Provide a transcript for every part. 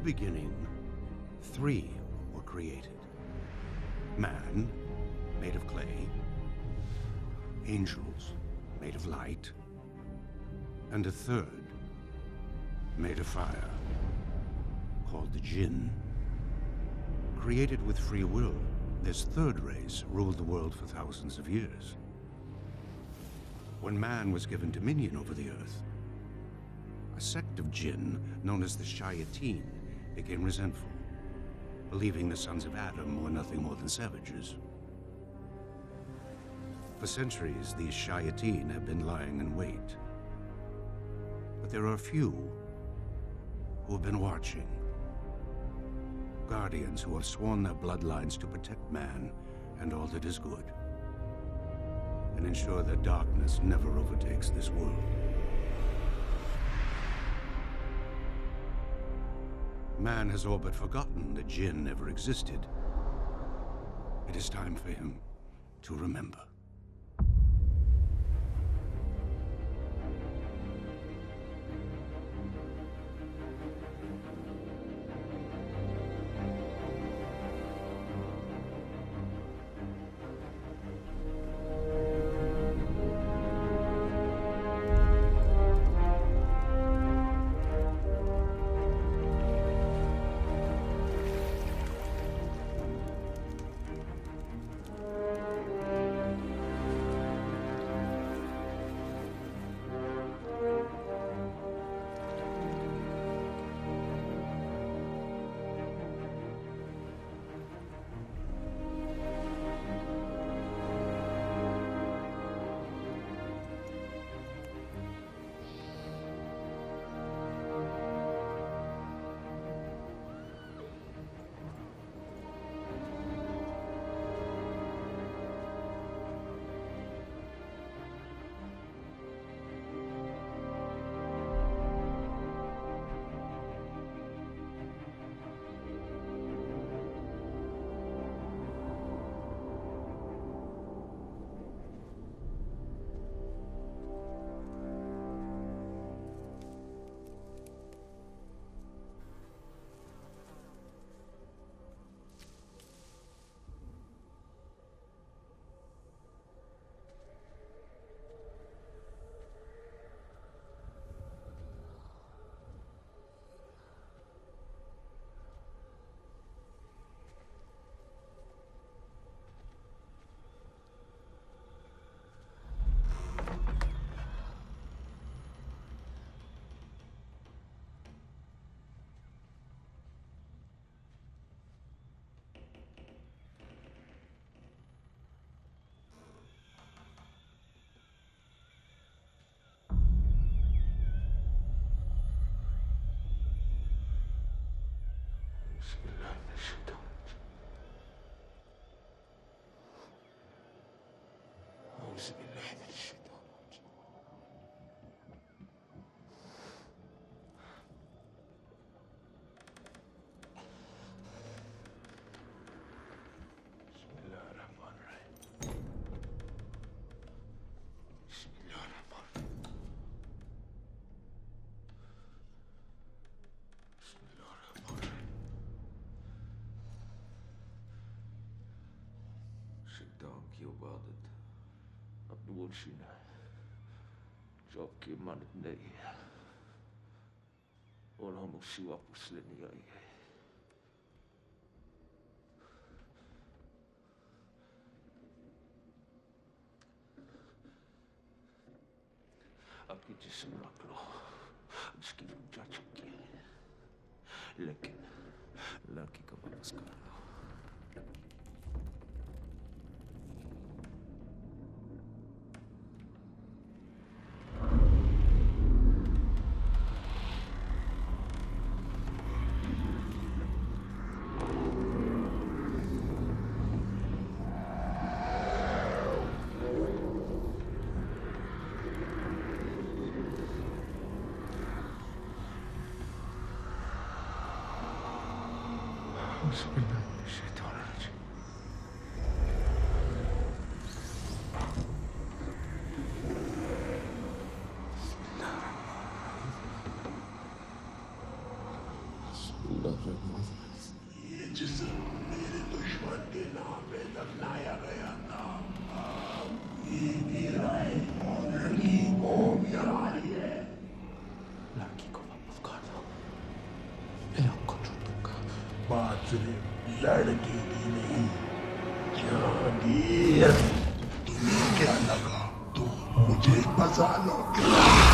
beginning, three were created. Man, made of clay, angels, made of light, and a third, made of fire, called the Jinn. Created with free will, this third race ruled the world for thousands of years. When man was given dominion over the earth, a sect of Jinn, known as the Shayateen, became resentful, believing the sons of Adam were nothing more than savages. For centuries, these Shayateen have been lying in wait. But there are a few who have been watching. Guardians who have sworn their bloodlines to protect man and all that is good, and ensure that darkness never overtakes this world. Man has all but forgotten that Jinn ever existed. It is time for him to remember. की इबादत अपनी मुर्शी ने जो आपकी इमानत नहीं है और हम उसी वापस लेने आई है। आपकी जिस्म रख लो, उसकी रूह जा चुकी है, लेकिन लड़की को वापस कर लो। जिस्म मेरे दुश्मन के नाम पे दफनाया गया था, ये मेरा है और लड़की को यहाँ है। लड़की को वापस कर दो, मैं आपको छोड़ दूंगा। बात सिर्फ लड़की की नहीं, जहांगीर, तुम्हें क्या लगा तुम मुझे फंसा लोगे?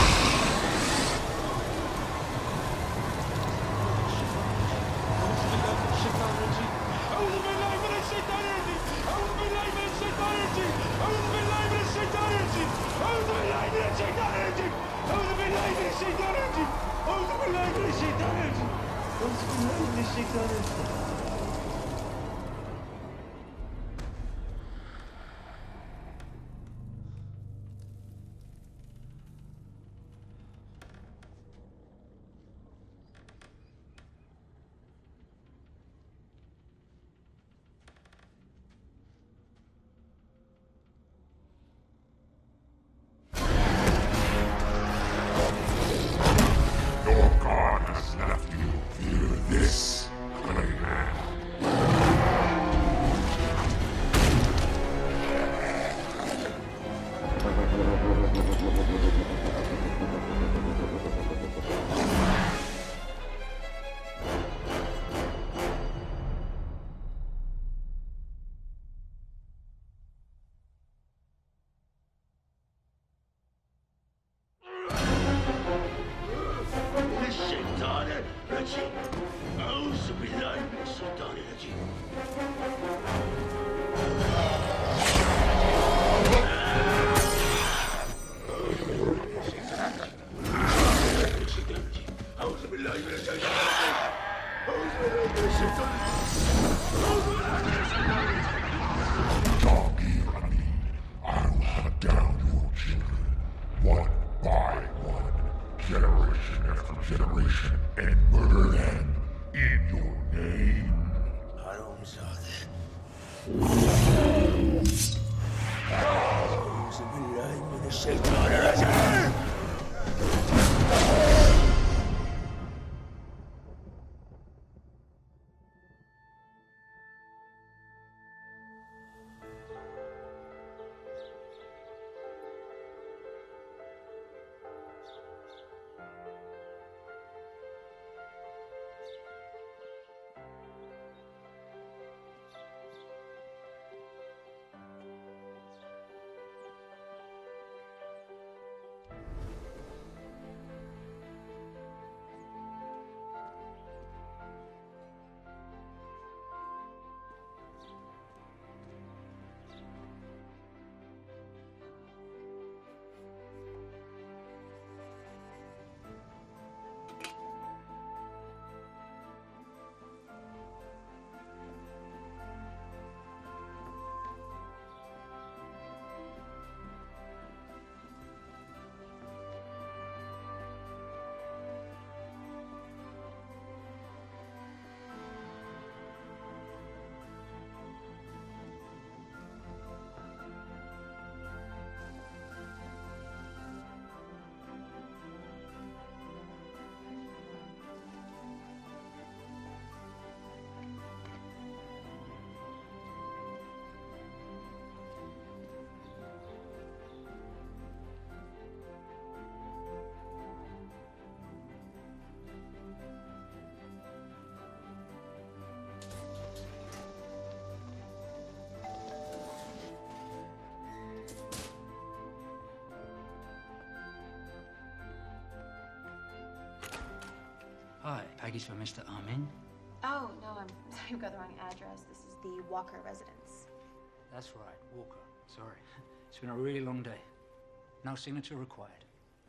Hi, package for Mr. Armin. Oh, no, you've got the wrong address. This is the Walker residence. That's right, Walker. Sorry. It's been a really long day. No signature required.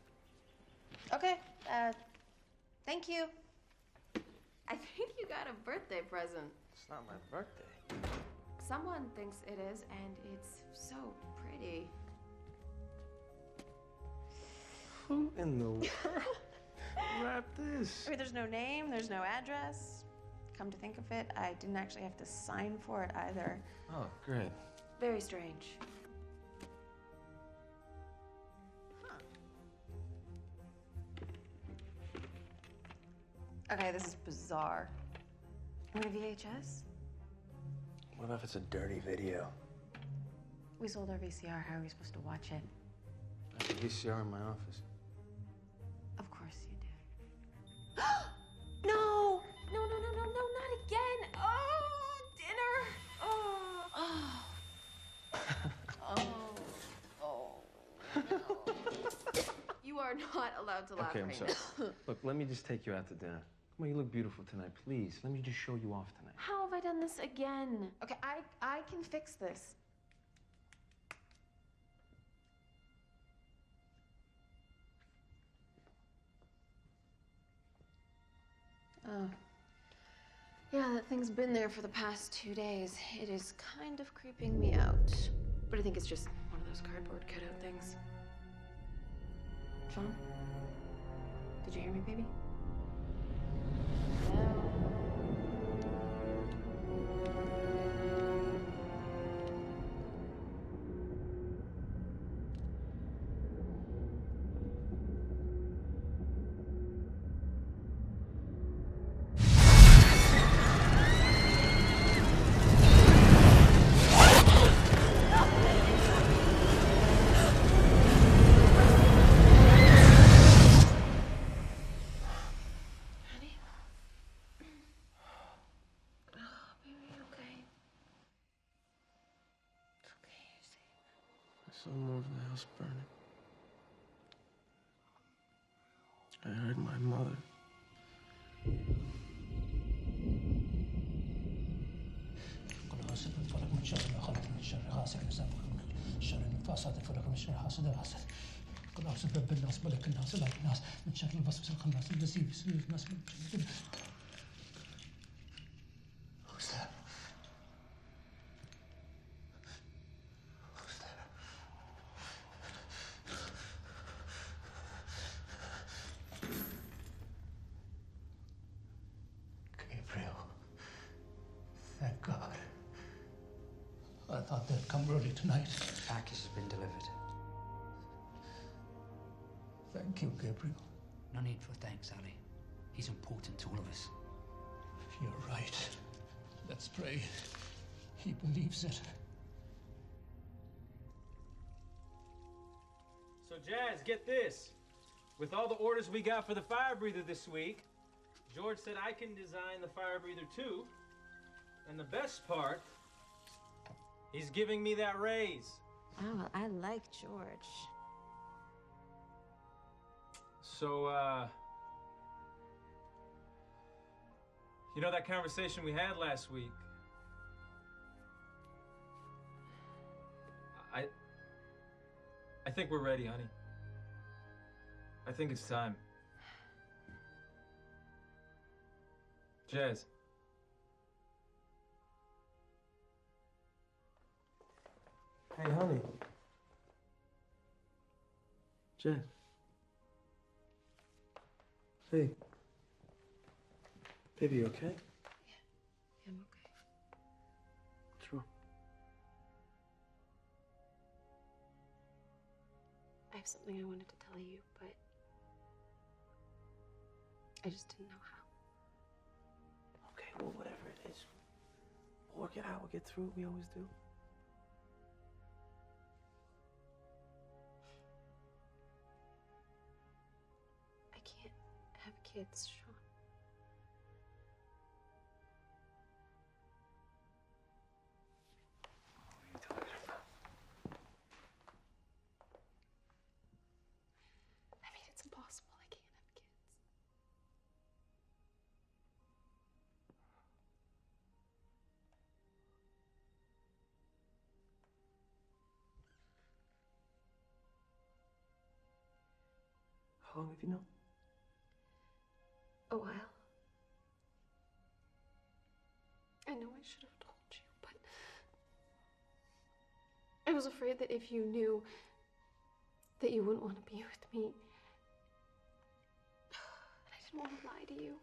Okay, thank you. I think you got a birthday present. It's not my birthday. Someone thinks it is, and it's so pretty. Who in the world wrapped this? I mean, there's no name, there's no address. Come to think of it, I didn't actually have to sign for it either. Oh, great. Very strange. Okay, this is bizarre. Want a VHS? What if it's a dirty video? We sold our VCR. How are we supposed to watch it? I have a VCR in my office. Of course you do. No! No, no, no, no, no, not again! Oh, dinner! Oh. No. You are not allowed to laugh Okay, I'm right sorry. now. Look, let me just take you out to dinner. Come on, you look beautiful tonight. Please, let me just show you off tonight. How have I done this again? Okay, I can fix this. Oh. Yeah, that thing's been there for the past 2 days. It is kind of creeping me out. But I think it's just one of those cardboard cutout things. Shawn? Did you hear me, baby? Hello? I saw more of the house burning. I heard my mother. قل أعوذ بالفلق من شر ما خلق من شر غاسق إذا وقب من شر النفاثات في العقد من شر حاسد إذا حسد قل أعوذ برب الناس ملك الناس إله الناس من شر الوسواس الخناس الذي يوسوس في الناس من شر Who's that? Who's that? Gabriel. Thank God. I thought they'd come early tonight. Package has been delivered. Thank you, Gabriel. No need for thanks, Ali. He's important to all of us. You're right. Let's pray. He believes it. So, Jazz, get this. With all the orders we got for the fire breather this week, George said I can design the fire breather too. And the best part, he's giving me that raise. Oh, well, I like George. So, you know that conversation we had last week? I think we're ready, honey. I think it's time. Jazz. Hey, honey. Jazz. Hey. Baby, you okay? Yeah, I'm okay. What's wrong? I have something I wanted to tell you, but I just didn't know how. Okay, well, whatever it is. We'll work it out. We'll get through it. We always do. I can't have kids, Shawn. What are you talking about? I mean, it's impossible. I can't have kids. How long have you known? A while. I know I should have told you, but I was afraid that if you knew that you wouldn't want to be with me. And I didn't want to lie to you.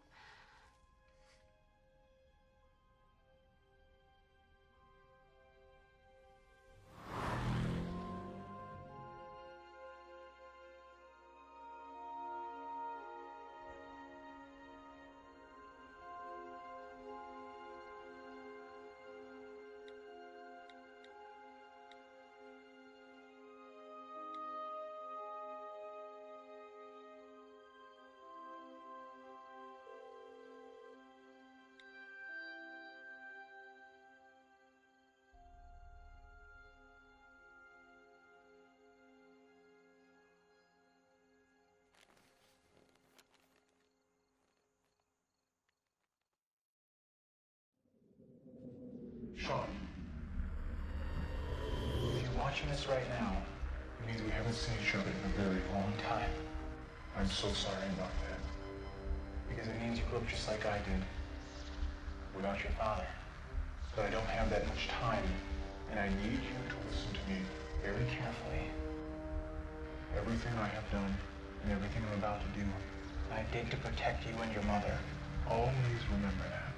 Shawn, if you're watching this right now, it means we haven't seen each other in a very long time. I'm so sorry about that. Because it means you grew up just like I did, without your father. But I don't have that much time, and I need you to listen to me very carefully. Everything I have done, and everything I'm about to do, I did to protect you and your mother. Always remember that.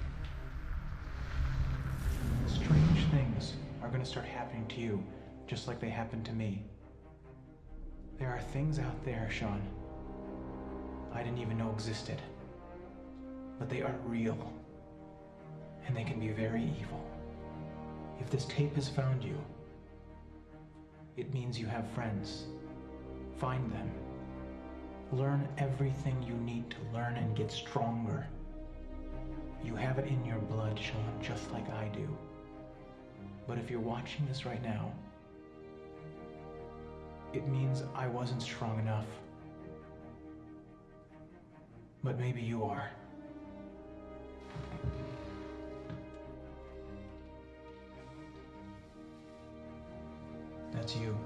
Strange things are going to start happening to you, just like they happened to me. There are things out there, Shawn, I didn't even know existed. But they are real. And they can be very evil. If this tape has found you, it means you have friends. Find them. Learn everything you need to learn and get stronger. You have it in your blood, Shawn, just like I do. But if you're watching this right now, it means I wasn't strong enough. But maybe you are. That's you.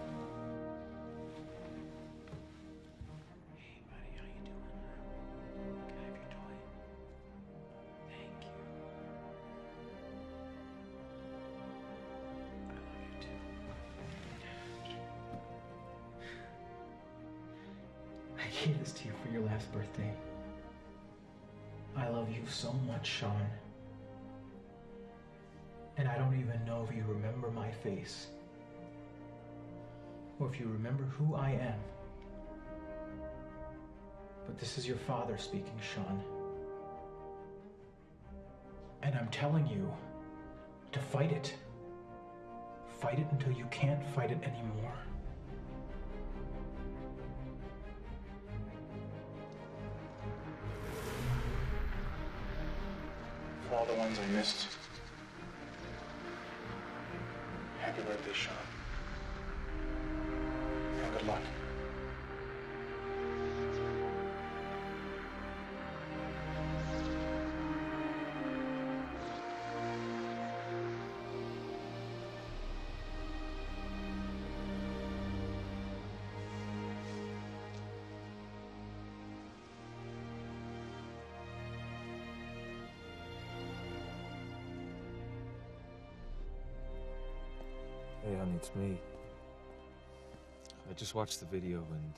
Hey, buddy, how you doing? Can I have your toy? Thank you. I love you too. I gave this to you for your last birthday. I love you so much, Shawn. And I don't even know if you remember my face. Or if you remember who I am. But this is your father speaking, Shawn. And I'm telling you to fight it. Fight it until you can't fight it anymore. For all the ones I missed, happy birthday, Shawn. And good luck. Hey, honey, it's me. I just watched the video and,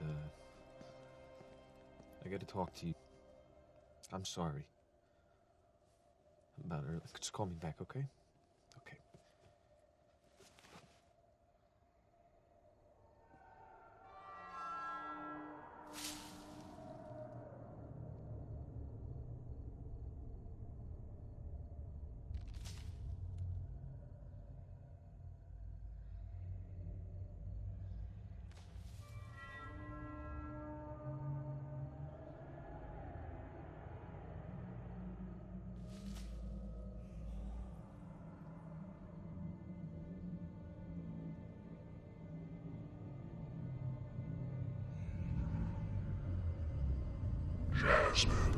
I gotta talk to you. I'm sorry. About her. Just call me back, okay? Okay. Jasmine.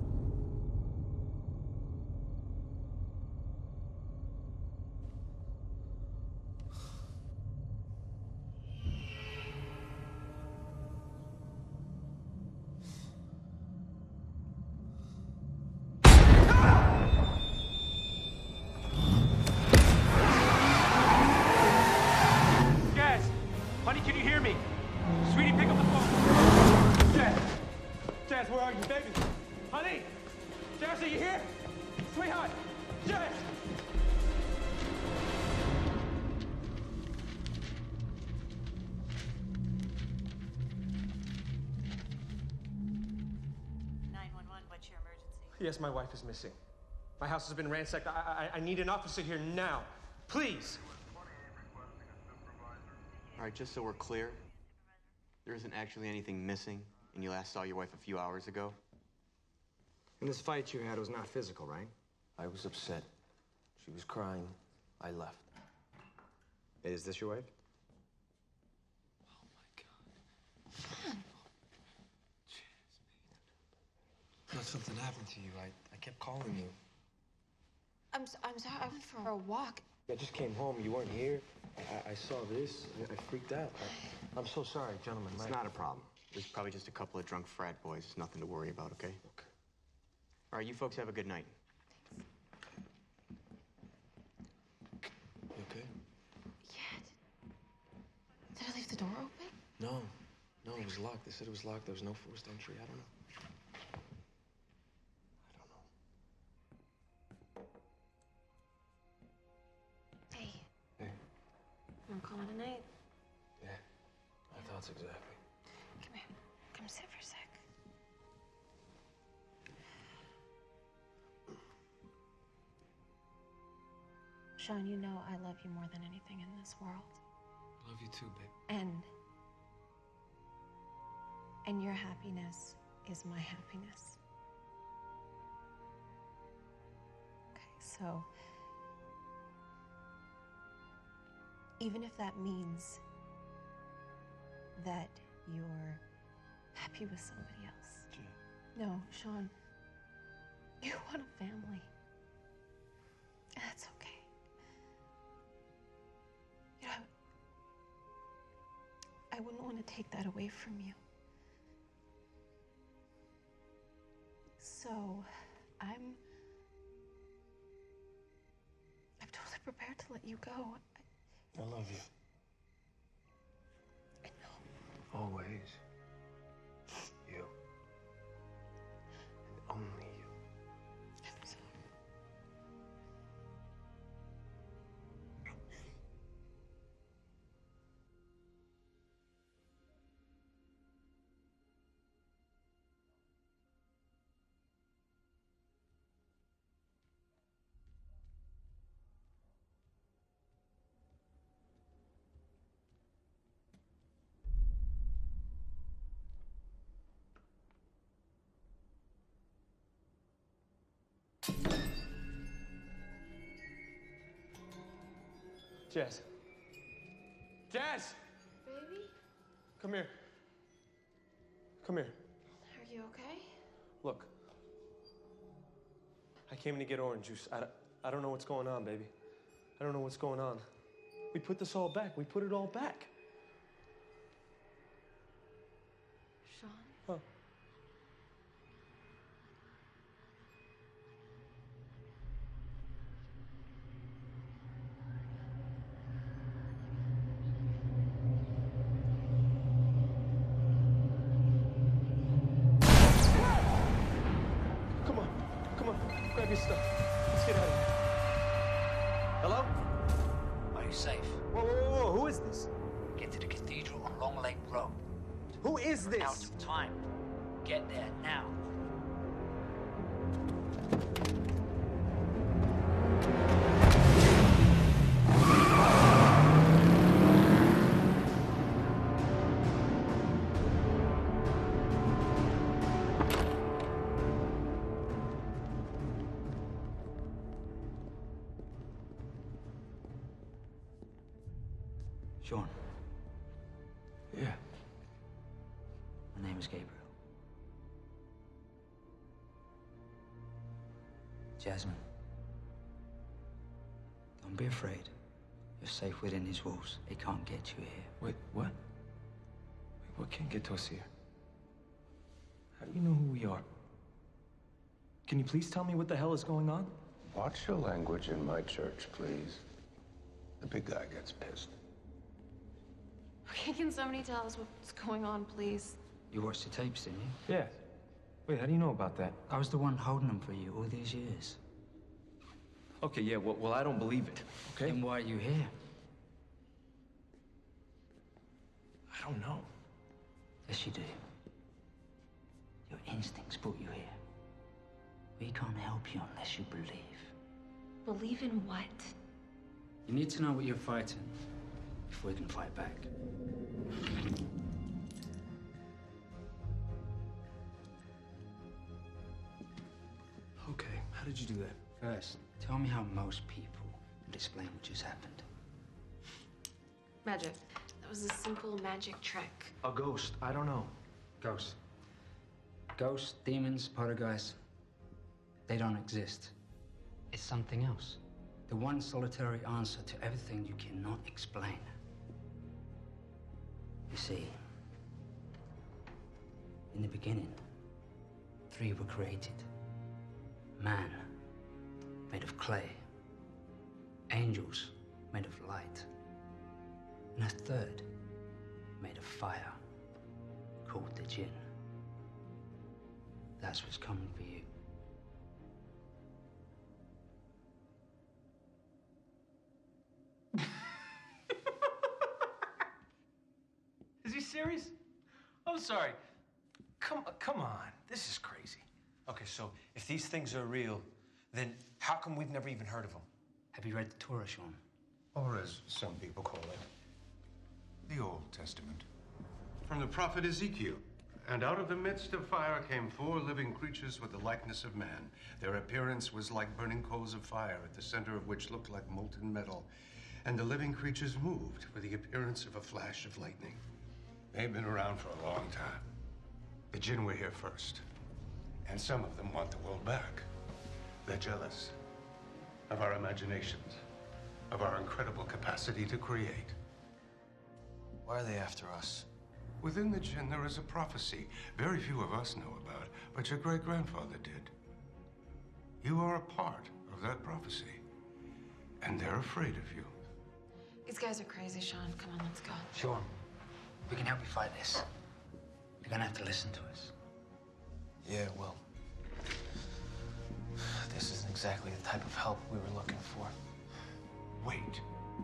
Jazz! Honey, can you hear me? Sweetie, pick up the phone. Jazz! Jazz, where are you, baby? Honey! Jazz, are you here? Sweetheart! Jazz! What's your emergency? Yes, my wife is missing. My house has been ransacked. I need an officer here now. Please! All right, just so we're clear, there isn't actually anything missing, and you last saw your wife a few hours ago? And this fight you had was not physical, right? I was upset. She was crying. I left. Is this your wife? Oh, my God. Thought something happened to you. I kept calling you. I'm sorry. I went for a walk. I just came home. You weren't here. I saw this. I freaked out. I'm so sorry, gentlemen. It's not a problem. There's probably just a couple of drunk frat boys. It's nothing to worry about, okay? Okay. All right, you folks have a good night. You okay? Yeah. Did I leave the door open? No, it was locked. They said it was locked. There was no forced entry. I don't know. Hey. Hey. I'm calling a night. Yeah, my thoughts exactly. Come here. Come sit for a sec. Shawn, you know I love you more than anything in this world. I love you too, babe. And your happiness is my happiness. Okay, so even if that means that you're happy with somebody else. Jay. No, Shawn, you want a family. That's okay. You know, I wouldn't want to take that away from you. So, I'm totally prepared to let you go. I love you. I know. Always. You. And only you. I'm sorry. Jazz. Jazz! Baby? Come here. Come here. Are you okay? Look. I came in to get orange juice. I don't know what's going on, baby. I don't know what's going on. We put this all back. We put it all back. Shawn? Huh. Come on. Grab your stuff. Let's get out of here. Hello? Are you safe? Whoa. Who is this? Get to the cathedral on Long Lake Road. Who is You're out this? of time. Get there now. Shawn. Yeah. My name is Gabriel. Jasmine. Don't be afraid. You're safe within these walls. They can't get you here. Wait, what? What can't get to us here? How do you know who we are? Can you please tell me what the hell is going on? Watch your language in my church, please. The big guy gets pissed. Okay, can somebody tell us what's going on, please? You watched the tapes, didn't you? Yeah. Wait, how do you know about that? I was the one holding them for you all these years. Okay, yeah, well, I don't believe it, okay? Then why are you here? I don't know. Yes, you do. Your instincts brought you here. We can't help you unless you believe. Believe in what? You need to know what you're fighting before you can fight back. Okay, how did you do that? First, tell me how most people would explain what just happened. Magic. That was a simple magic trick. A ghost, I don't know. Ghosts. Ghosts, demons, poltergeists, they don't exist. It's something else. The one solitary answer to everything you cannot explain. You see, in the beginning, 3 were created. Man, made of clay. Angels, made of light. And a 3rd, made of fire, called the Jinn. That's what's coming for you. Is he serious? I'm sorry. Come on. This is crazy. Okay, so if these things are real, then how come we've never even heard of them? Have you read the Torah, Shawn? Or as some people call it, the Old Testament. From the prophet Ezekiel. And out of the midst of fire came 4 living creatures with the likeness of man. Their appearance was like burning coals of fire, at the center of which looked like molten metal. And the living creatures moved with the appearance of a flash of lightning. They've been around for a long time. The Jinn were here first. And some of them want the world back. They're jealous of our imaginations, of our incredible capacity to create. Why are they after us? Within the Jinn, there is a prophecy very few of us know about, but your great-grandfather did. You are a part of that prophecy, and they're afraid of you. These guys are crazy, Shawn. Come on, let's go. Shawn, we can help you fight this. You're gonna have to listen to us. Yeah, well, this isn't exactly the type of help we were looking for. Wait.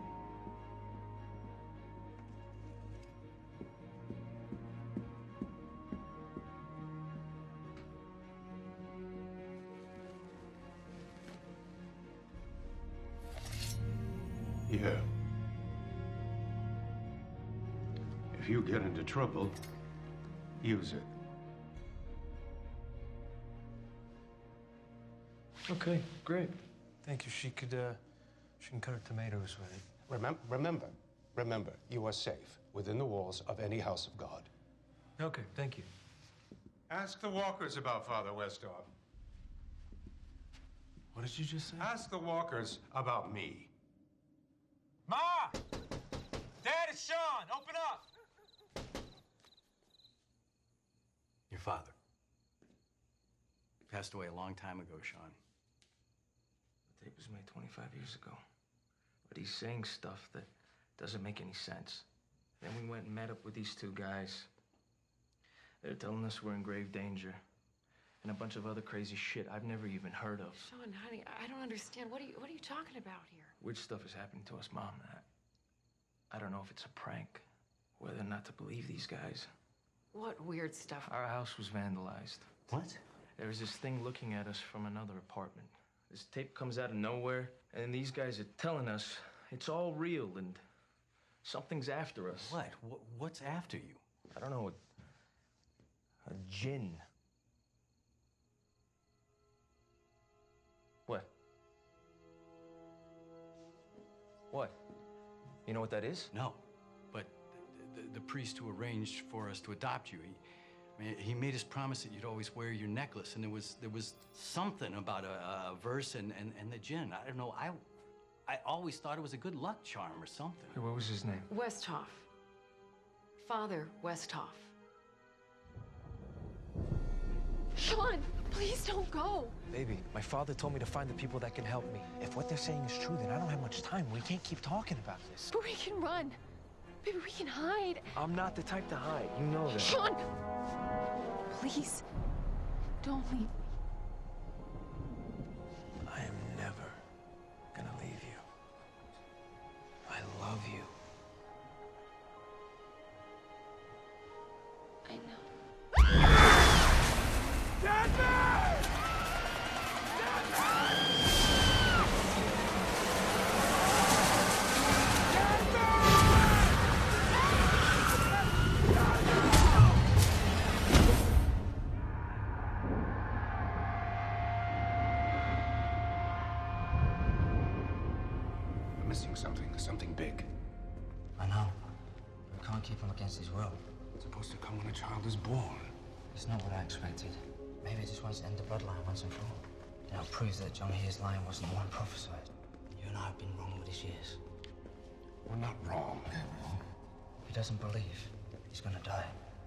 Yeah. If you get into trouble, use it. Okay, great. Thank you. She can cut her tomatoes with it. Remember, you are safe within the walls of any house of God. Okay, thank you. Ask the walkers about Father Westhoff. What did you just say? Ask the walkers about me. Ma! Dad, it's Shawn! Open up! Your father passed away a long time ago, Shawn. The tape was made 25 years ago. But he's saying stuff that doesn't make any sense. Then we went and met up with these 2 guys. They're telling us we're in grave danger. And a bunch of other crazy shit I've never even heard of. Shawn, honey, I don't understand. What are you talking about here? Weird stuff is happening to us, Mom. I don't know if it's a prank, whether or not to believe these guys. What weird stuff? Our house was vandalized. What? There was this thing looking at us from another apartment. This tape comes out of nowhere, and these guys are telling us it's all real and something's after us. What? What's after you? I don't know. A Jinn. What? What? You know what that is? No, but the priest who arranged for us to adopt you, he made us promise that you'd always wear your necklace, and there was something about a verse and the Jinn. I don't know. I always thought it was a good luck charm or something. Hey, what was his name? Westhoff. Father Westhoff. Shawn, please don't go. Baby, my father told me to find the people that can help me. If what they're saying is true, then I don't have much time. We can't keep talking about this. But we can run. Baby, we can hide. I'm not the type to hide. You know that. Shawn! Please, don't leave me. I am never gonna leave you. I love you. I know. We're missing something big. I know. We can't keep him against his will. It's supposed to come when a child is born. It's not what I expected. Maybe it just wants to end the bloodline once and for all. Now proves that John here's line wasn't the one prophesied. You and I have been wrong with his years. We're not wrong. If he doesn't believe, he's gonna die.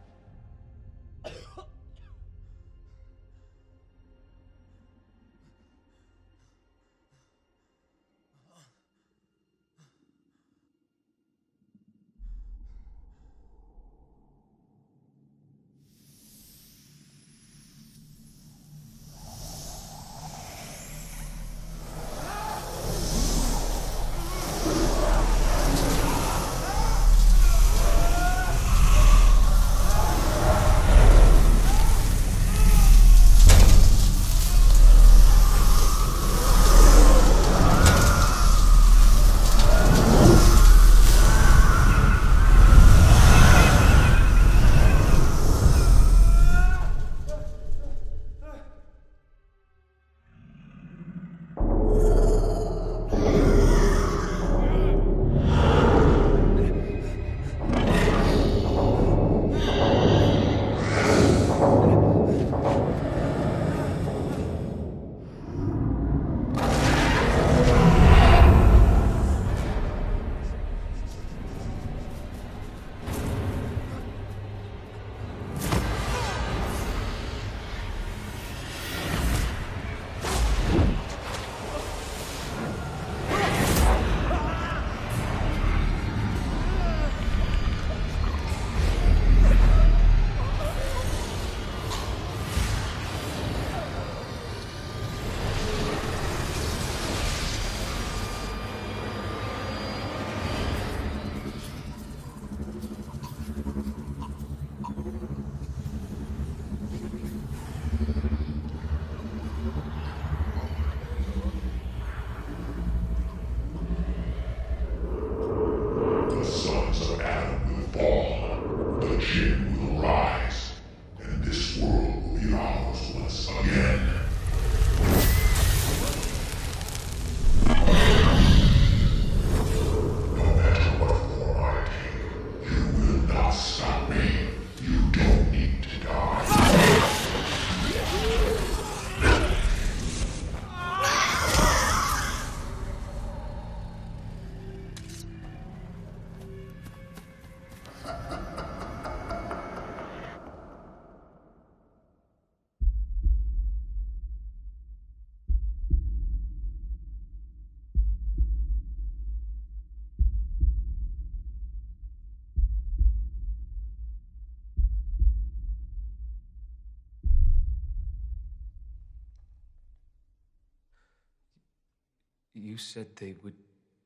You said they would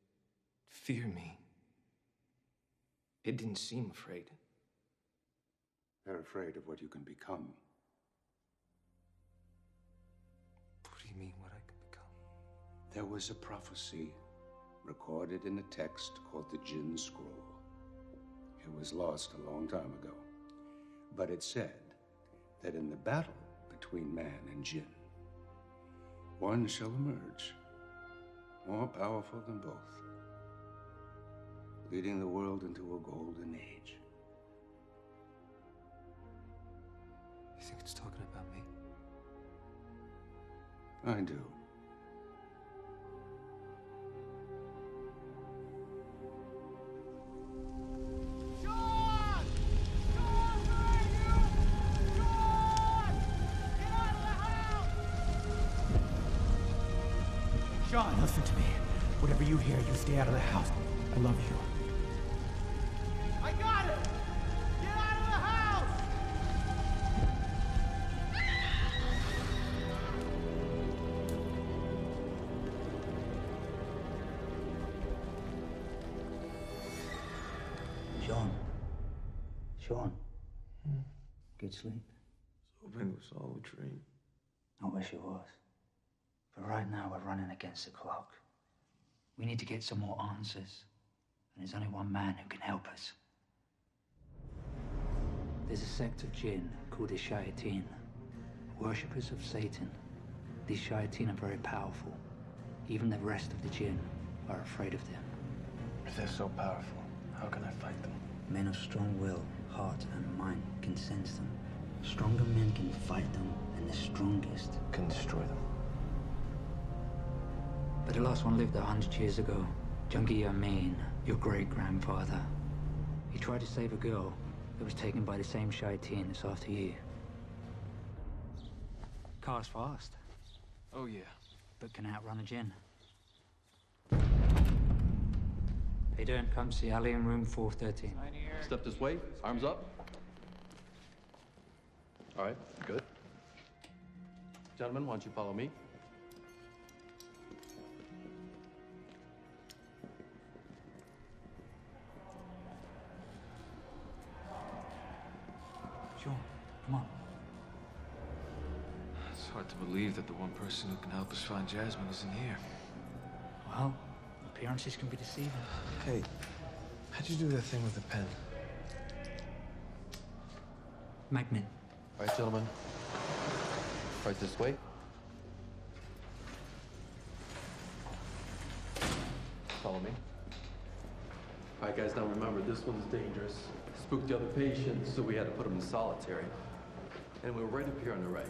fear me. It didn't seem afraid. They're afraid of what you can become. What do you mean, what I can become? There was a prophecy recorded in a text called the Jinn Scroll. It was lost a long time ago. But it said that in the battle between man and Jinn, one shall emerge more powerful than both, leading the world into a golden age. You think it's talking about me? I do. Shawn, listen to me. Whatever you hear, you stay out of the house. I love you. I got it! Get out of the house! Shawn. Shawn. Good sleep. Hoping it was all a dream. I wish it was. But right now, we're running against the clock. We need to get some more answers. And there's only one man who can help us. There's a sect of Jinn called the Shayateen, worshippers of Satan. These Shayateen are very powerful. Even the rest of the Jinn are afraid of them. If they're so powerful, how can I fight them? Men of strong will, heart, and mind can sense them. Stronger men can fight them, and the strongest can destroy them. But the last one lived 100 years ago. Junkie Amin, your great-grandfather. He tried to save a girl that was taken by the same shayateen that's after you. Car's fast. Oh, yeah. But can outrun a djinn. Hey, don't come see Ali in room 413. Step this way, arms up. All right, good. Gentlemen, why don't you follow me? Sure, come on. It's hard to believe that the one person who can help us find Jasmine isn't here. Well, appearances can be deceiving. Hey, how'd you do that thing with the pen? Magnet. All right, gentlemen. Right this way. Follow me. All right, guys, now remember, this one's dangerous. Spooked the other patients, so we had to put them in solitary. And we're right up here on the right.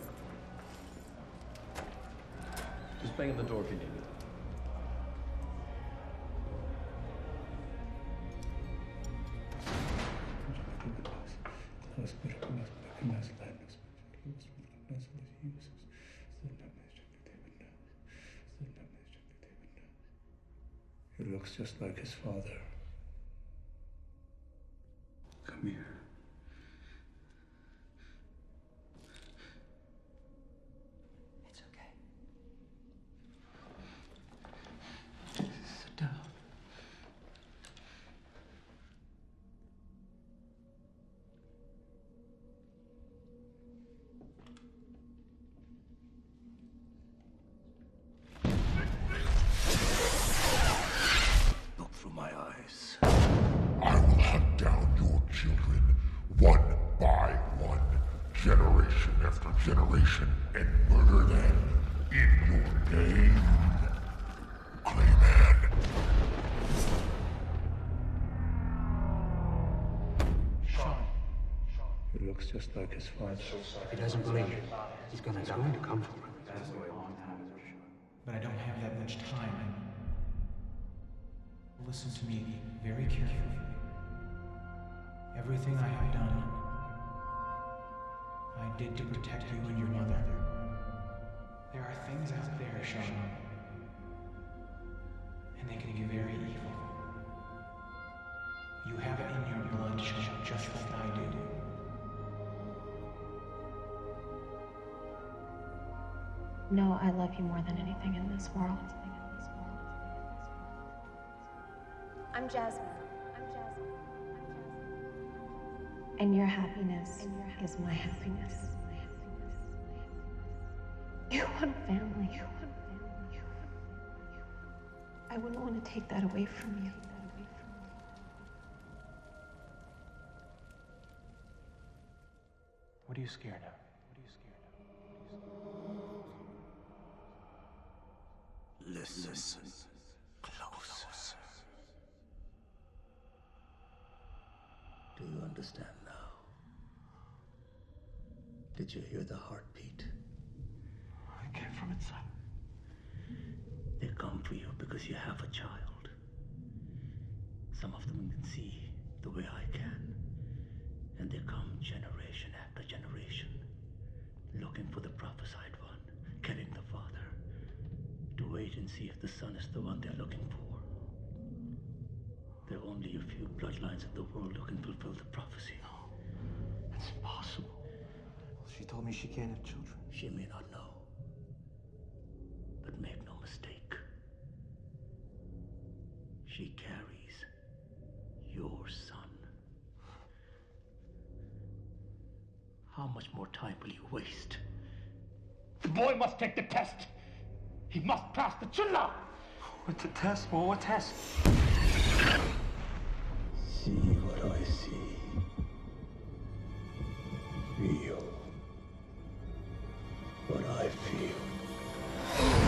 Just bang on the door if you need it. He looks just like his father. Come here. It's okay. Sit down. Look through my eyes. I will hunt down your children, one by one, generation after generation, and murder them in your name. Clayman. Shawn. He looks just like his father. If he doesn't believe it, he's going to come for him. But I don't have that much time. Listen to me very carefully. Everything I have done, I did to protect you and your mother. There are things out there, Shawn, and they can be very evil. You have it in your blood, Shawn, just like I do. No, I love you more than anything in this world. I'm Jasmine. And your happiness is my happiness. You want family. I wouldn't want to take that away from you. What are you scared of? Listen close. Do you understand now? Did you hear the heartbeat? It came from inside. They come for you because you have a child. Some of them can see the way I can. And they come generation after generation, looking for the prophesied one, killing the father, to wait and see if the son is the one they're looking for. There are only a few bloodlines in the world who can fulfill the prophecy. No, that's impossible. Well, she told me she can't have children. She may not know. But make no mistake. She carries your son. How much more time will you waste? The boy must take the test. He must pass the chinla. What's a test? Well, what test? See what I see. Feel what I feel.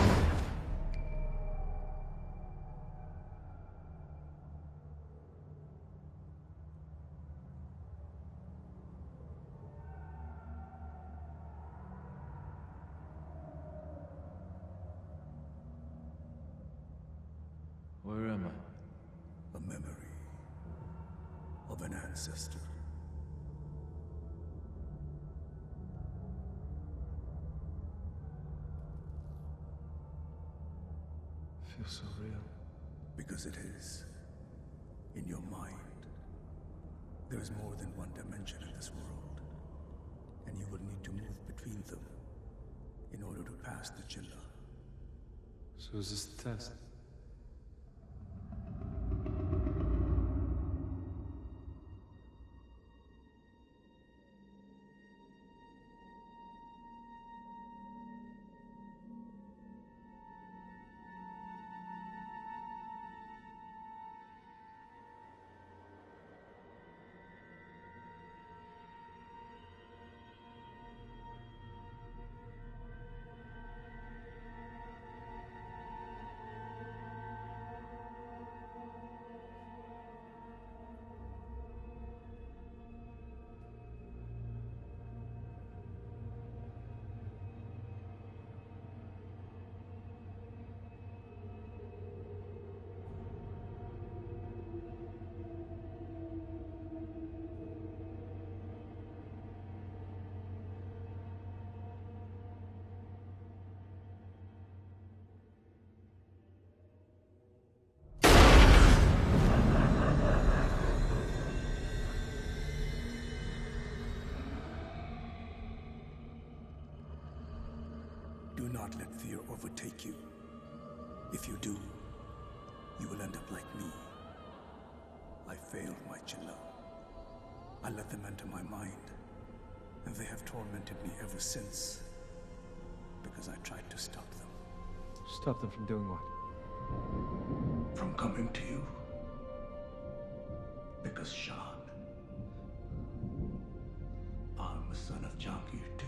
an ancestor. Feels so real. Because it is. In your mind. There is more than one dimension in this world. And you will need to move between them in order to pass the Chilla. So is this the test? Do not let fear overtake you. If you do, you will end up like me. I failed my Chilla. I let them enter my mind, and they have tormented me ever since. Because I tried to stop them. Stop them from doing what? From coming to you. Because Shawn, I'm a son of Jahangir too.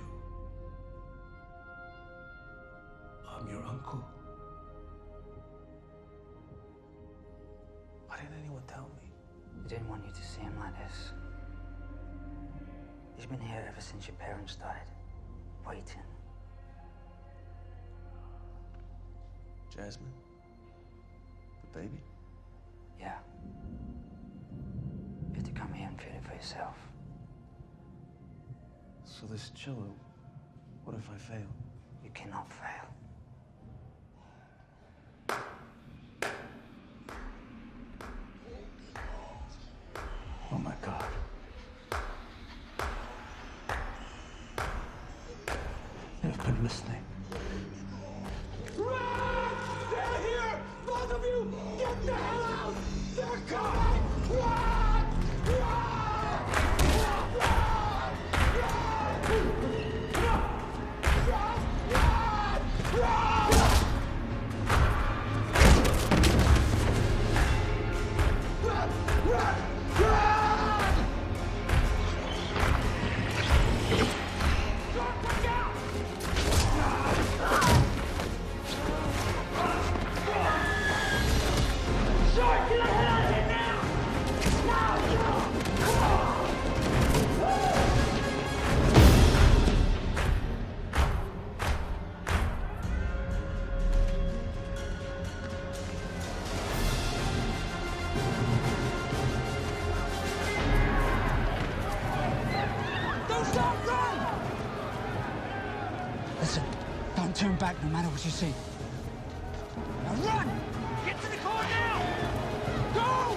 I'm your uncle. Why didn't anyone tell me? I didn't want you to see him like this. He's been here ever since your parents died, waiting. Jasmine? The baby? Yeah. You have to come here and feel it for yourself. So this Chilla, what if I fail? You cannot fail. Oh my God. They've been listening. Run! They're here! Both of you! Get the hell out! They're coming! Run! Run! Run! Run! Run! Run! Listen, don't turn back no matter what you see. Now run! Get to the car now! Go!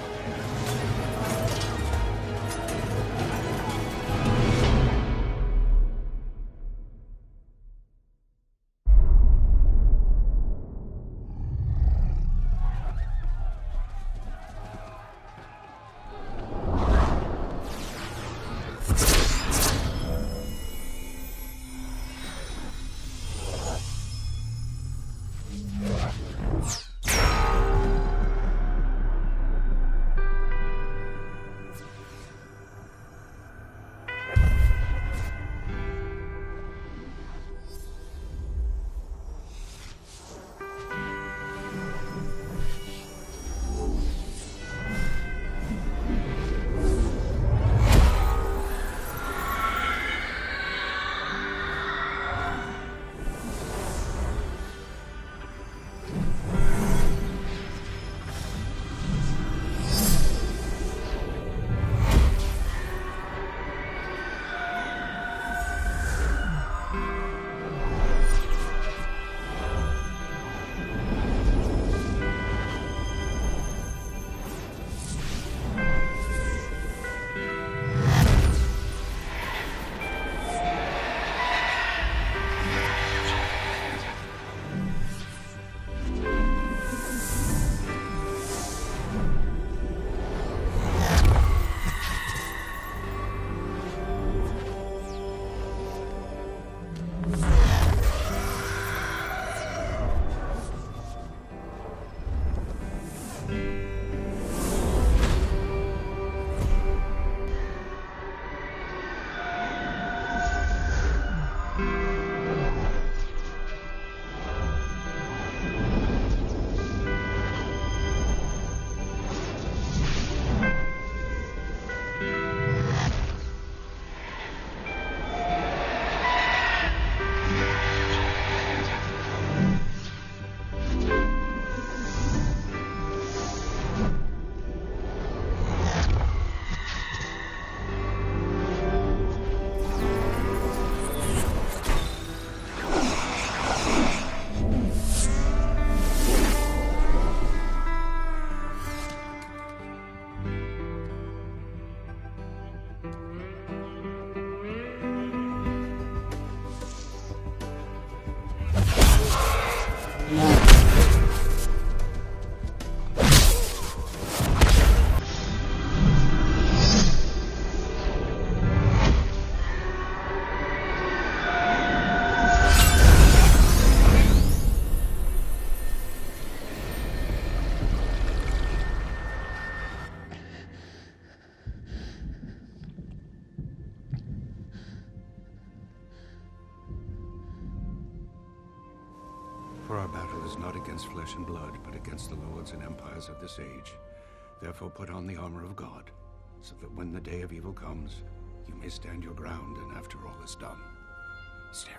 For our battle is not against flesh and blood, but against the lords and empires of this age. Therefore put on the armor of God, so that when the day of evil comes, you may stand your ground, and after all is done, stand.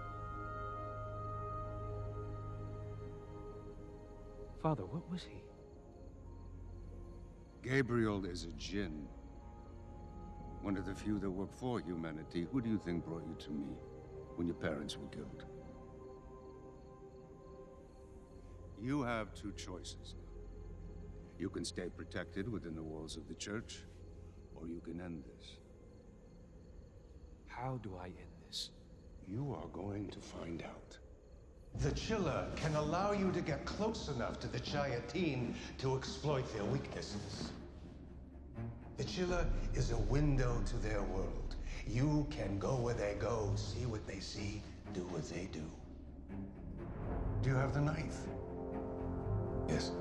Father, what was he? Gabriel is a jinn. One of the few that work for humanity. Who do you think brought you to me when your parents were killed? You have two choices now. You can stay protected within the walls of the church, or you can end this. How do I end this? You are going to find out. The Chiller can allow you to get close enough to the Shayateen to exploit their weaknesses. The Chiller is a window to their world. You can go where they go, see what they see, do what they do. Do you have the knife? Yes.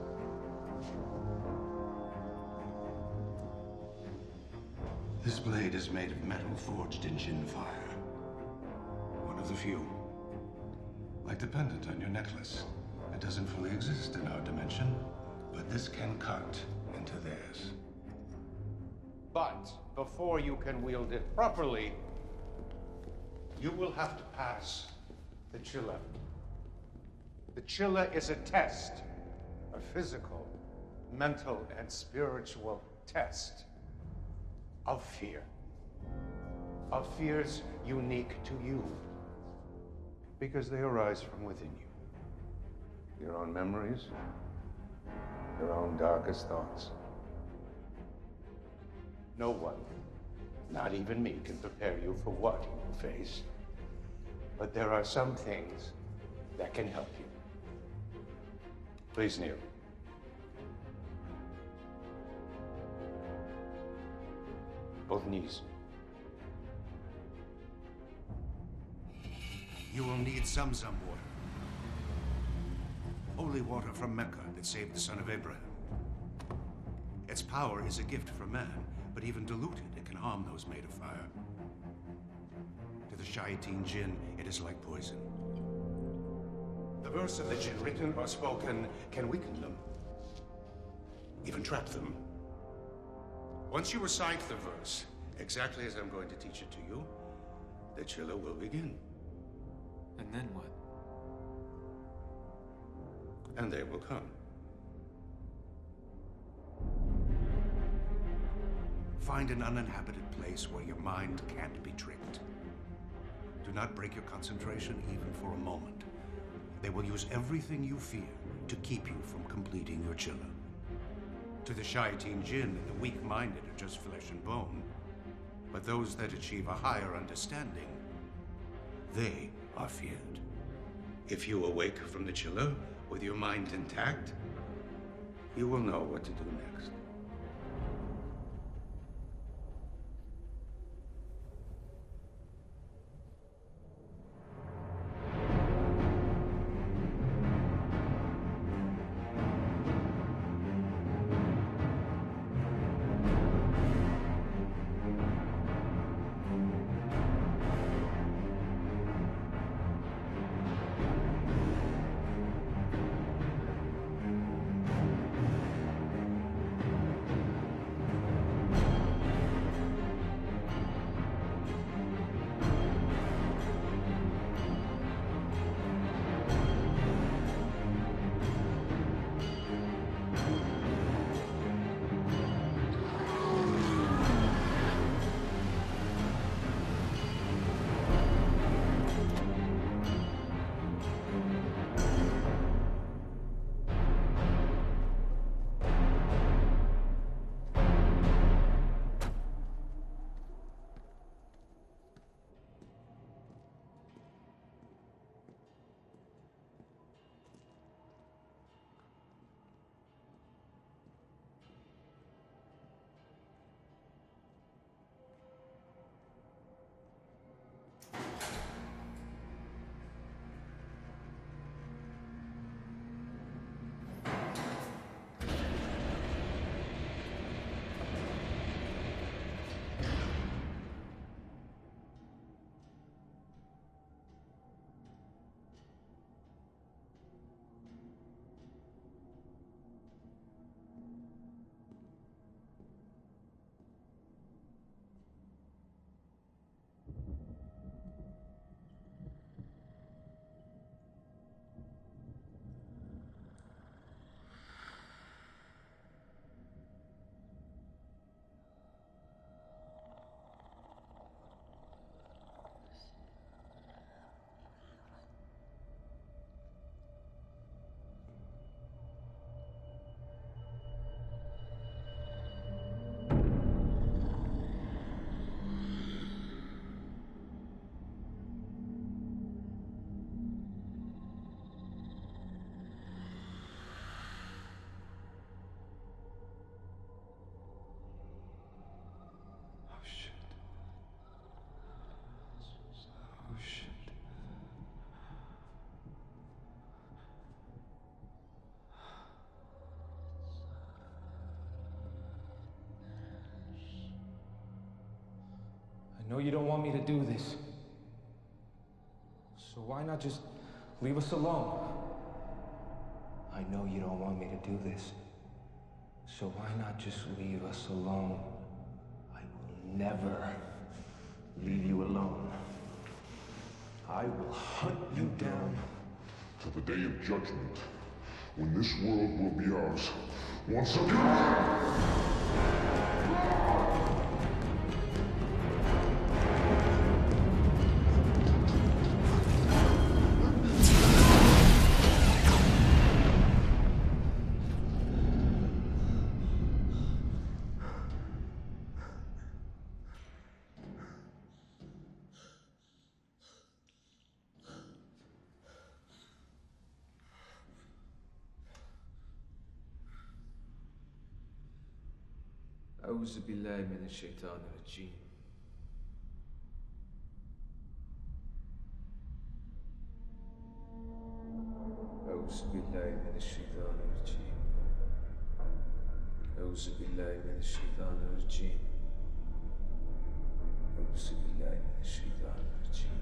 This blade is made of metal forged in Jinn fire. One of the few. Like the pendant on your necklace. It doesn't fully exist in our dimension, but this can cut into theirs. But before you can wield it properly, you will have to pass the Chiller. The Chiller is a test. A physical, mental, and spiritual test of fear. Of fears unique to you. Because they arise from within you. Your own memories, your own darkest thoughts. No one, not even me, can prepare you for what you will face. But there are some things that can help you. Please kneel. Both knees. You will need Zamzam water. Holy water from Mecca that saved the son of Abraham. Its power is a gift for man, but even diluted, it can harm those made of fire. To the Shayateen Jinn, it is like poison. The verse of the Jinn, written or spoken, can weaken them. Even trap them. Once you recite the verse, exactly as I'm going to teach it to you, the Chiller will begin. And then what? And they will come. Find an uninhabited place where your mind can't be tricked. Do not break your concentration even for a moment. They will use everything you fear to keep you from completing your Chiller. To the Shayateen Jinn, the weak-minded are just flesh and bone. But those that achieve a higher understanding, they are feared. If you awake from the Chiller with your mind intact, you will know what to do next. I know you don't want me to do this. So why not just leave us alone? I know you don't want me to do this. So why not just leave us alone? I will never leave you alone. I will hunt you down. To the day of judgment, when this world will be ours once again! أعوذ بالله من الشيطان الرجيم. أعوذ بالله من الشيطان الرجيم. أعوذ بالله من الشيطان الرجيم. أعوذ بالله من الشيطان الرجيم.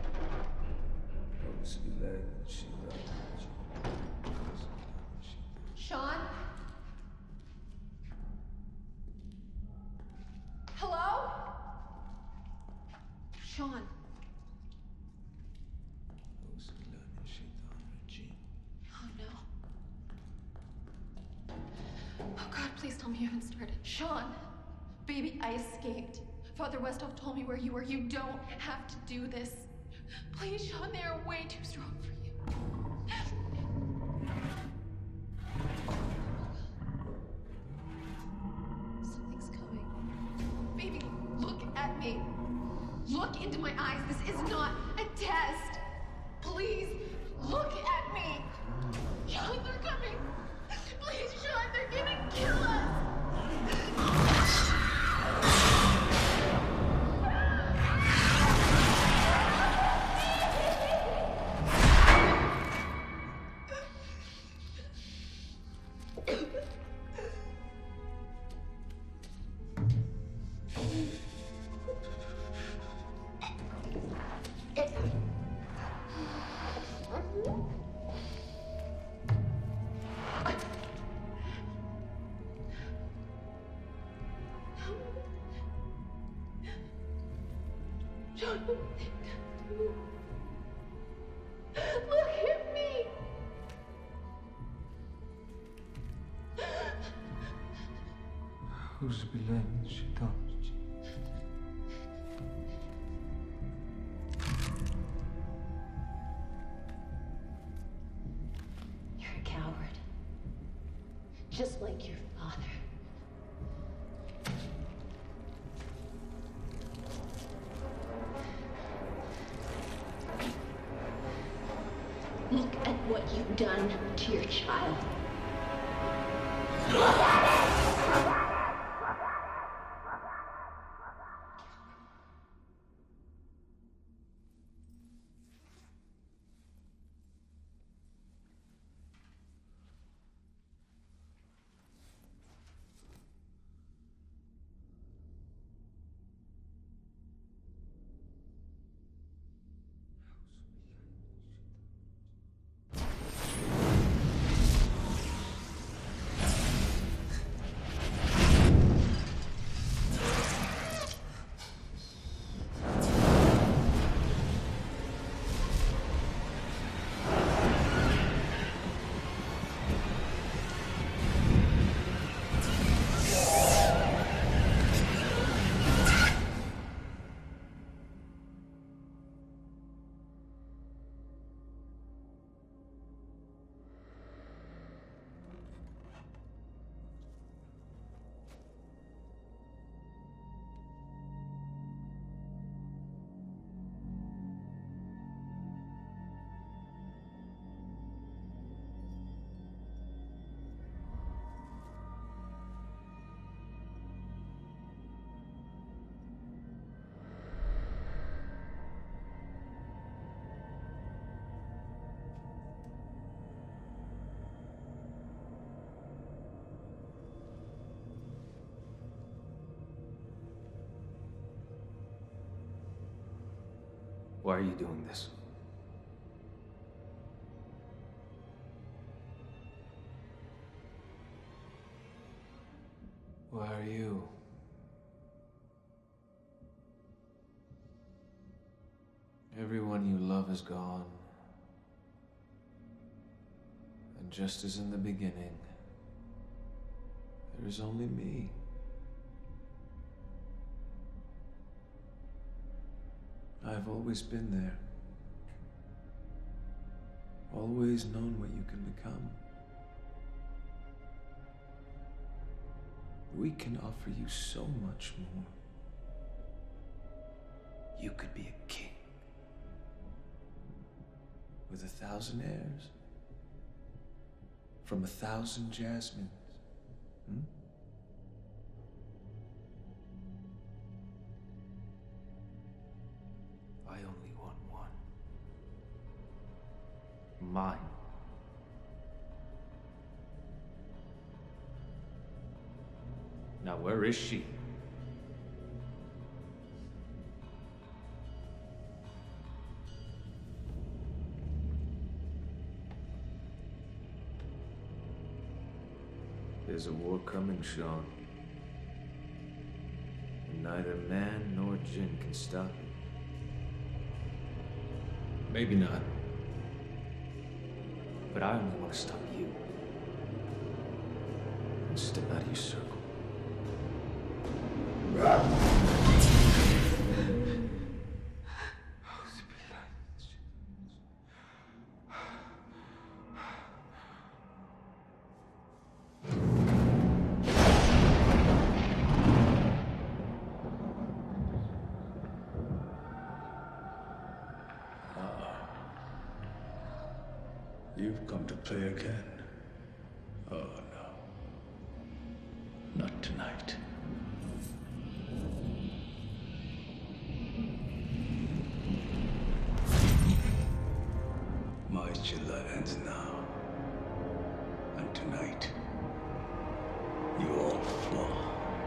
أعوذ بالله من الشيطان الرجيم. Shawn? Hello? Shawn. Oh no. Oh God, please tell me you haven't started. Shawn! Baby, I escaped. Father Westhoff told me where you were. You don't have to do this. Please, Shawn, they are way too strong for you. Something's coming. Baby, look at me. Look into my eyes. This is not a test. Please, look at me. Shawn, they're coming. Please, Shawn, they're gonna kill us. Shawn, look at me. أعوذ بالله من الشيطان الرجيم. You're a coward. Just like your father. Look at what you've done to your child. Why are you doing this? Why are you? Everyone you love is gone. And just as in the beginning, there is only me. I've always been there. Always known what you can become. We can offer you so much more. You could be a king with 1,000 heirs from 1,000 Jasmines. I only want one. Mine. Now, where is she? There's a war coming, Shawn. And neither man nor jinn can stop it. Maybe not. But I only want to stop you. And step out of your circle. You've come to play again. Oh, no. Not tonight. My chilla ends now. And tonight, you all fall.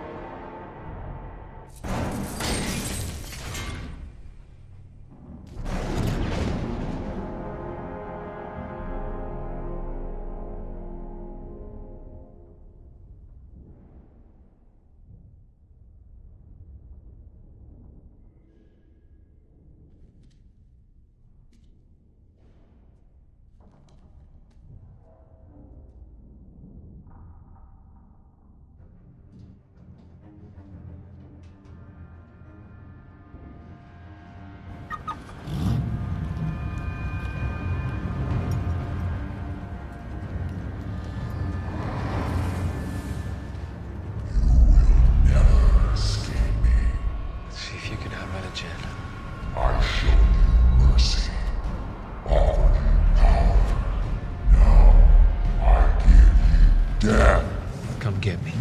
I show you mercy, offered you power. Now I give you death. Come get me.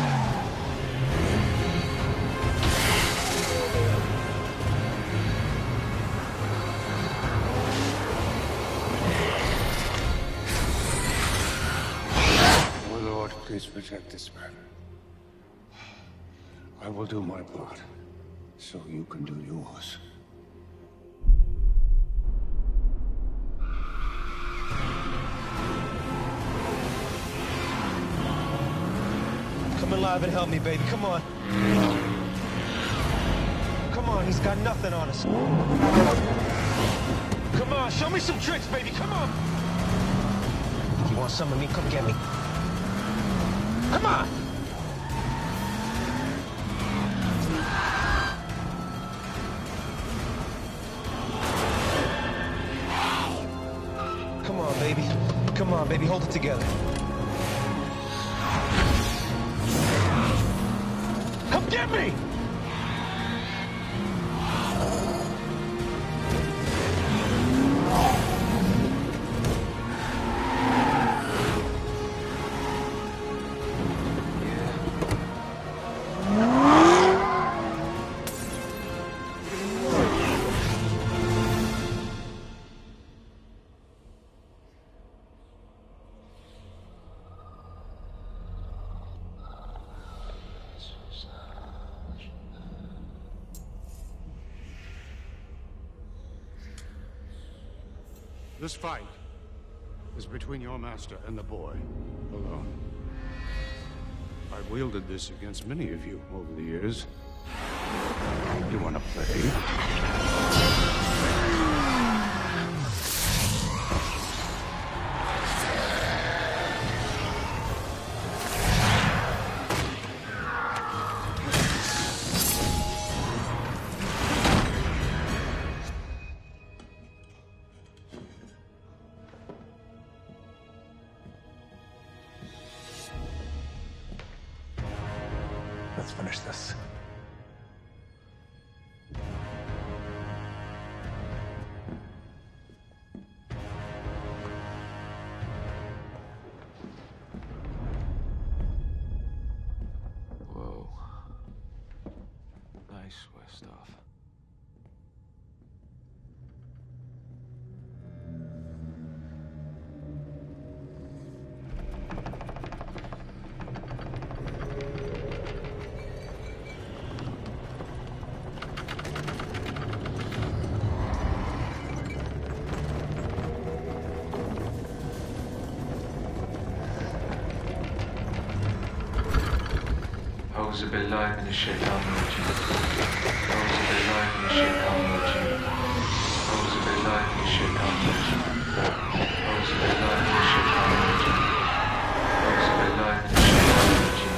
Oh Lord, please protect this man. I will do my part, so you can do yours. Come alive and help me, baby. Come on. Come on, he's got nothing on us. Come on, show me some tricks, baby. Come on. You want some of me? Come get me. Come on. Come on, baby. Come on, baby. Hold it together. Come get me! This fight is between your master and the boy alone. I've wielded this against many of you over the years. You want to play? Let's finish this. Whoa. Nice West off. أعوذ بالله من الشيطان الرجيم أعوذ بالله من الشيطان الرجيم أعوذ بالله من الشيطان الرجيم أعوذ بالله من الشيطان الرجيم أعوذ بالله من الشيطان الرجيم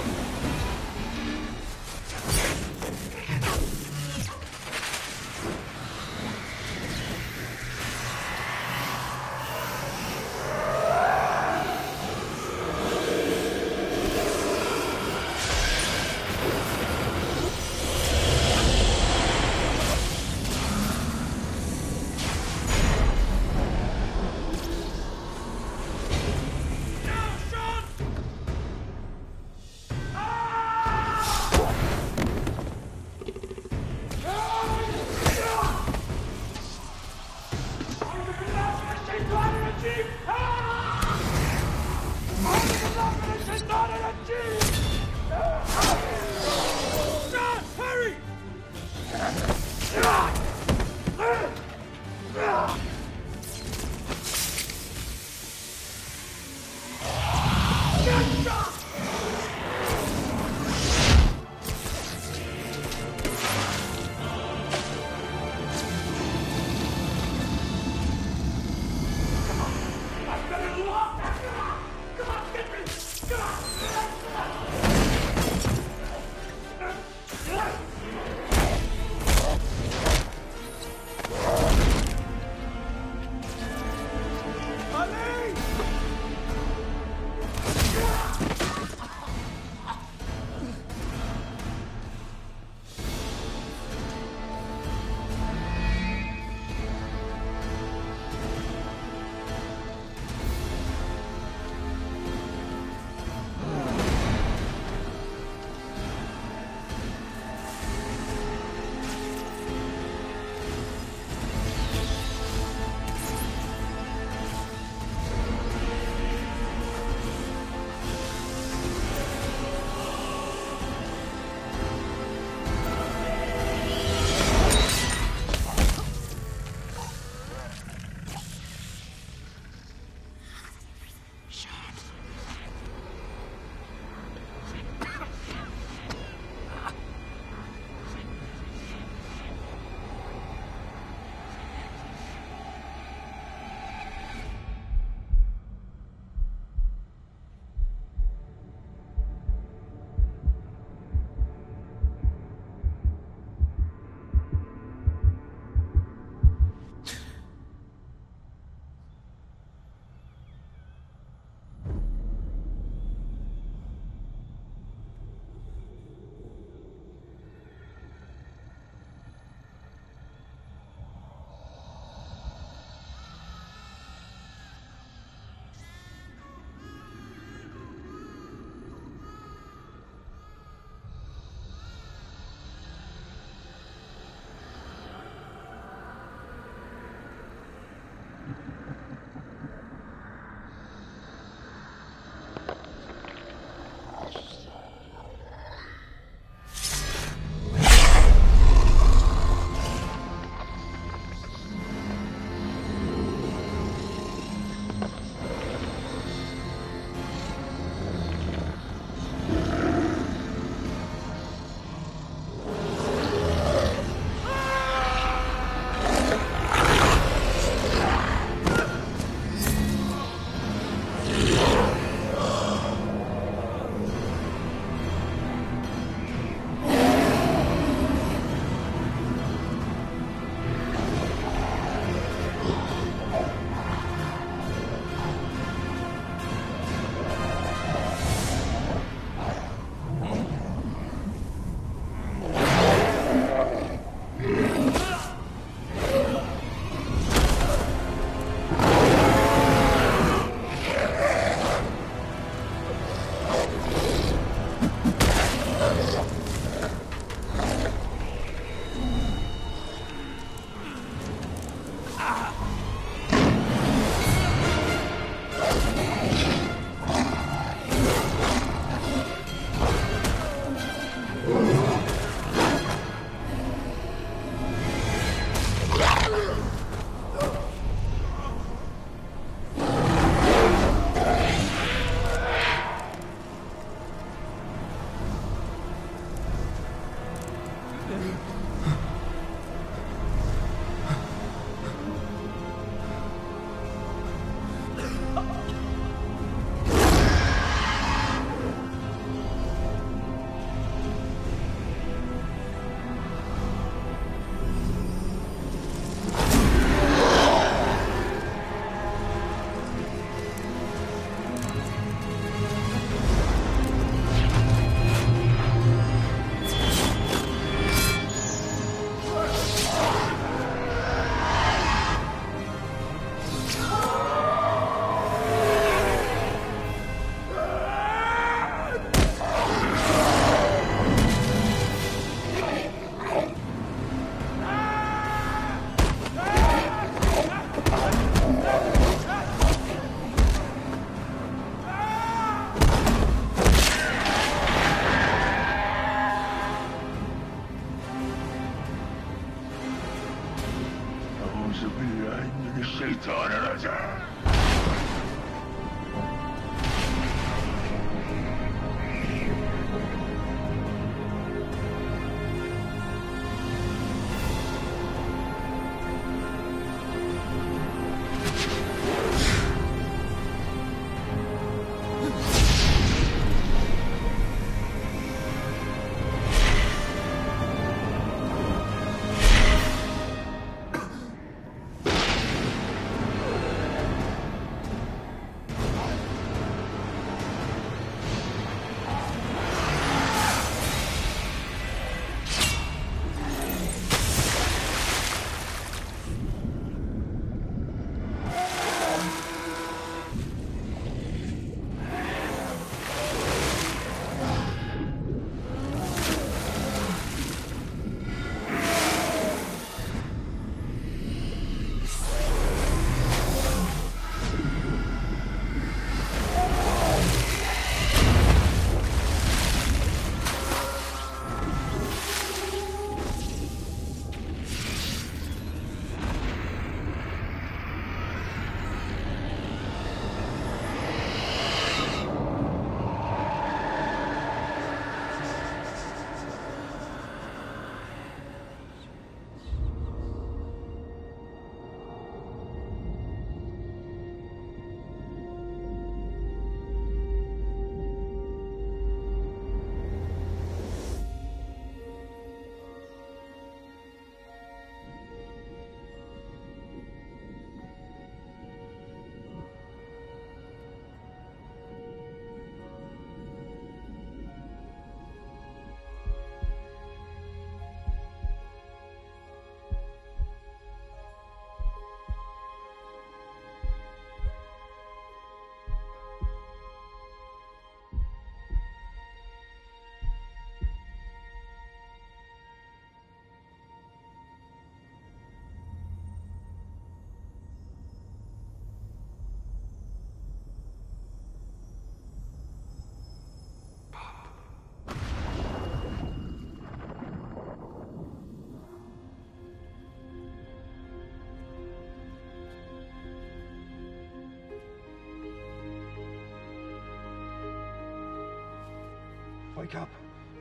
Wake up!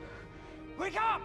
Wake up!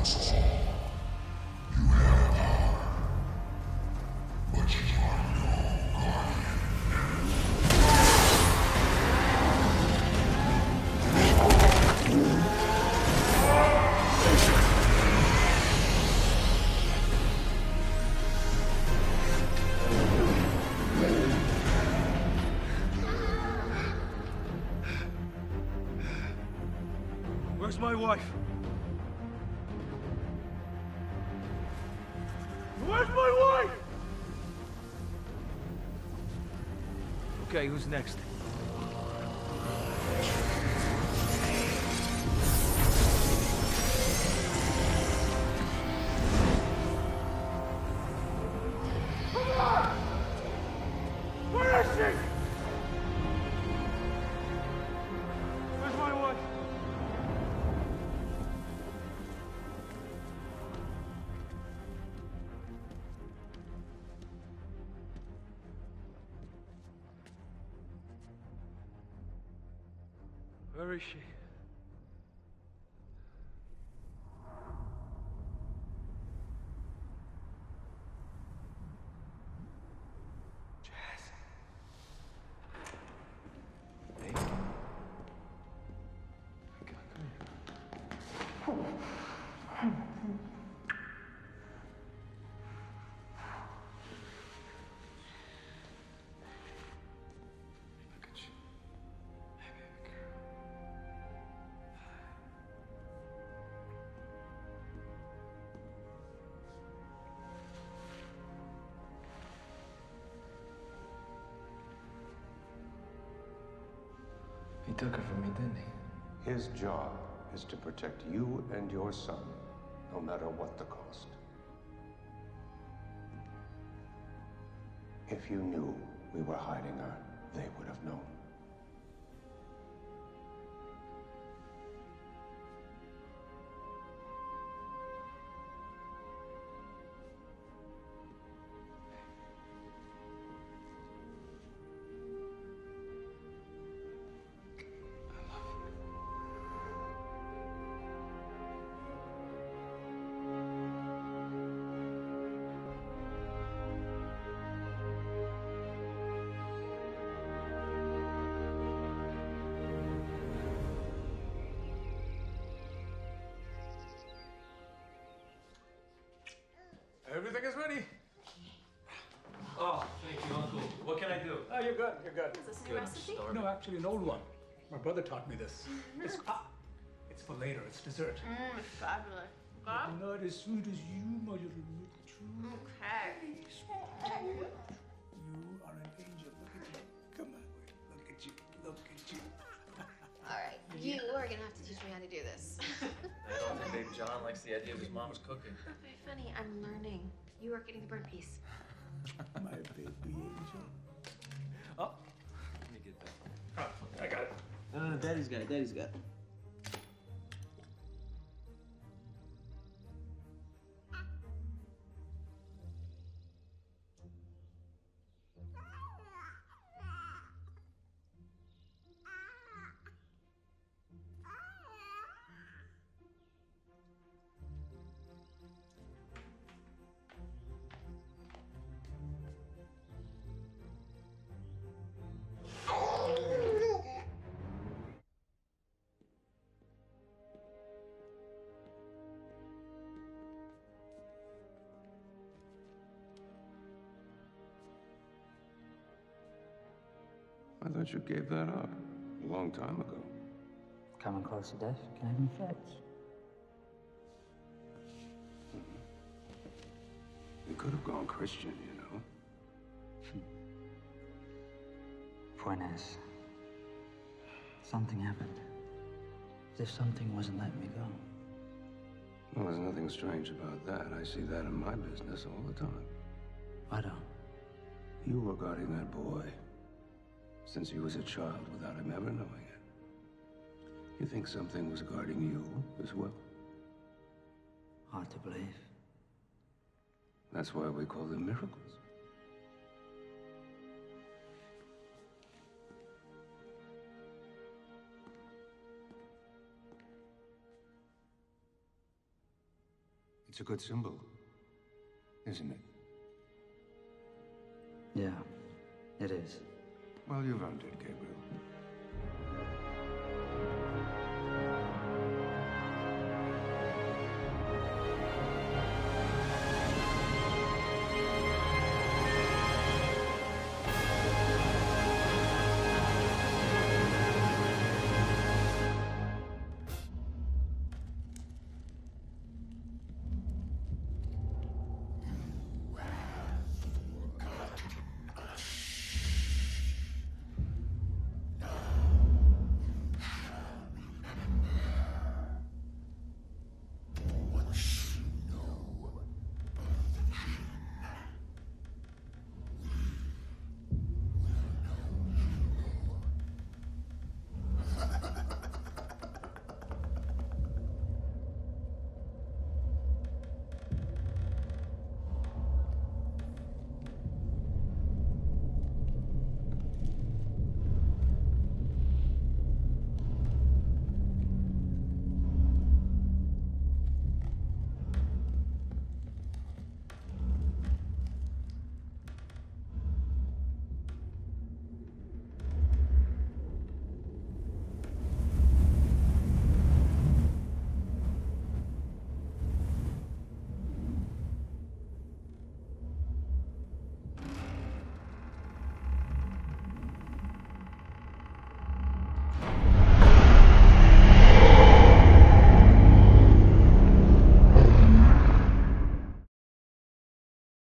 us all. You have power, but you are no guardian. Where's my wife? Where's my wife? Okay, who's next? Come on! Where is she? Where's my wife? Where is she? He took her from me, didn't he? His job is to protect you and your son, no matter what the cost. If you knew we were hiding her, they would have known. Everything is ready. Oh, thank you, Uncle. What can I do? Oh, you're good. You're good. Is this a new recipe? No, actually, an old one. My brother taught me this. It's for later. It's dessert. Fabulous. But not as sweet as you, my little true. Okay. You are an angel. Look at you. Come on. Look at you. Look at you. All right. You are gonna have to teach me how to do this. I don't think Baby John likes the idea of his mom's cooking. Very funny. I'm learning. You are getting the bird piece. My baby angel. Oh, let me get that. Oh, I got it. No, Daddy's got it. Daddy's got it. I thought you gave that up a long time ago. Coming close to death can have effects. You could have gone Christian, you know. Point is, something happened. As if something wasn't letting me go. Well, there's nothing strange about that. I see that in my business all the time. I don't. You were guarding that boy since he was a child without him ever knowing it. You think something was guarding you as well? Hard to believe. That's why we call them miracles. It's a good symbol, isn't it? Yeah, it is. Well, you've earned it, Gabriel.